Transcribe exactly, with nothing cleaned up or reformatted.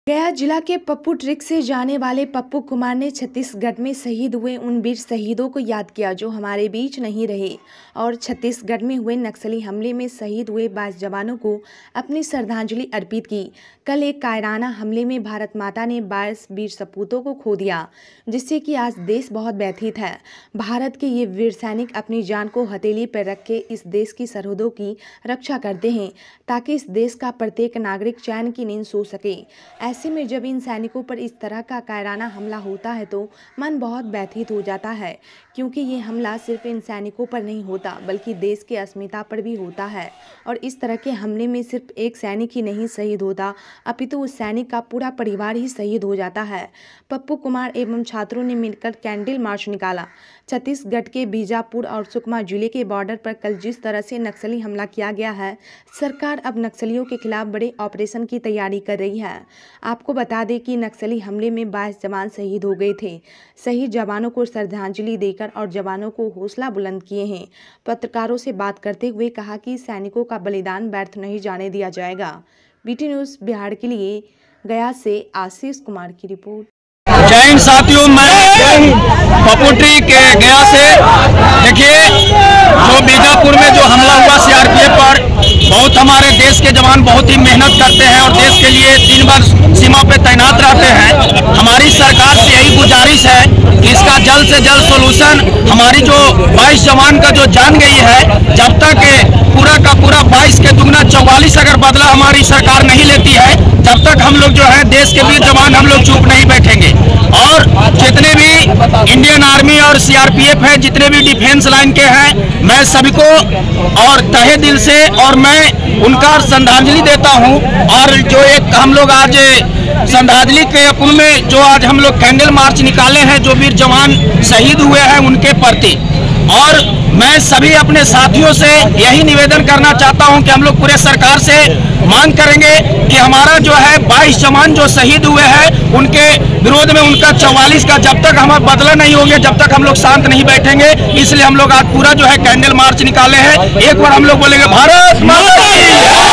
गया जिला के पप्पू ट्रिक से जाने वाले पप्पू कुमार ने छत्तीसगढ़ में शहीद हुए उन वीर शहीदों को याद किया जो हमारे बीच नहीं रहे और छत्तीसगढ़ में हुए नक्सली हमले में शहीद हुए बाईस जवानों को अपनी श्रद्धांजलि अर्पित की। कल एक कायराना हमले में भारत माता ने बाईस वीर सपूतों को खो दिया, जिससे कि आज देश बहुत व्यथित है। भारत के ये वीर सैनिक अपनी जान को हथेली पर रख के इस देश की सरहदों की रक्षा करते हैं ताकि इस देश का प्रत्येक नागरिक चैन की नींद सो सके। ऐसे में जब इन सैनिकों पर इस तरह का कायराना हमला होता है तो मन बहुत व्यथित हो जाता है, क्योंकि ये हमला सिर्फ इन सैनिकों पर नहीं होता बल्कि देश की अस्मिता पर भी होता है। और इस तरह के हमले में सिर्फ एक सैनिक ही नहीं शहीद होता, अपितु उस सैनिक का पूरा परिवार ही शहीद हो जाता है। पप्पू कुमार एवं छात्रों ने मिलकर कैंडल मार्च निकाला। छत्तीसगढ़ के बीजापुर और सुकमा जिले के बॉर्डर पर कल जिस तरह से नक्सली हमला किया गया है, सरकार अब नक्सलियों के खिलाफ बड़े ऑपरेशन की तैयारी कर रही है। आपको बता दें कि नक्सली हमले में बाईस जवान शहीद हो गए थे। शहीद जवानों को श्रद्धांजलि देकर और जवानों को हौसला बुलंद किए हैं। पत्रकारों से बात करते हुए कहा कि सैनिकों का बलिदान व्यर्थ नहीं जाने दिया जाएगा। बीटी न्यूज़ बिहार के लिए गया से आशीष कुमार की रिपोर्ट। जय हिंद साथियों, मैं पप्पू ट्रिक गया से। देखिए, जो बीजापुर में जो हमला हुआ सीआरपीएफ पर, बहुत हमारे देश के जवान बहुत ही मेहनत करते हैं और देश के लिए दिन भर सीमा पे तैनात रहते हैं। हमारी सरकार से यही गुजारिश है कि इसका जल्द से जल्द सोल्यूशन, हमारी जो बाईस जवान का जो जान गई है, जब तक पूरा का पूरा बाईस के दुगना चौवालीस अगर बदला हमारी सरकार नहीं लेती है, तब तक हम लोग जो है देश के वीर जवान हम लोग चुप नहीं बैठेंगे। और जितने भी इंडियन आर्मी और सीआरपीएफ है, जितने भी डिफेंस लाइन के हैं, मैं सभी को और तहे दिल से और मैं उनका श्रद्धांजलि देता हूं। और जो एक हम लोग आज श्रद्धांजलि के अपन में जो आज हम लोग कैंडल मार्च निकाले हैं, जो वीर जवान शहीद हुए हैं उनके प्रति, और मैं सभी अपने साथियों से यही निवेदन करना चाहता हूं कि हम लोग पूरे सरकार से मांग करेंगे कि हमारा जो है बाईस जवान जो शहीद हुए हैं उनके विरोध में उनका चौवालीस का जब तक हमारा बदला नहीं होंगे, जब तक हम लोग शांत नहीं बैठेंगे। इसलिए हम लोग आज पूरा जो है कैंडल मार्च निकाले हैं। एक बार हम लोग बोलेंगे भारत माता की जय।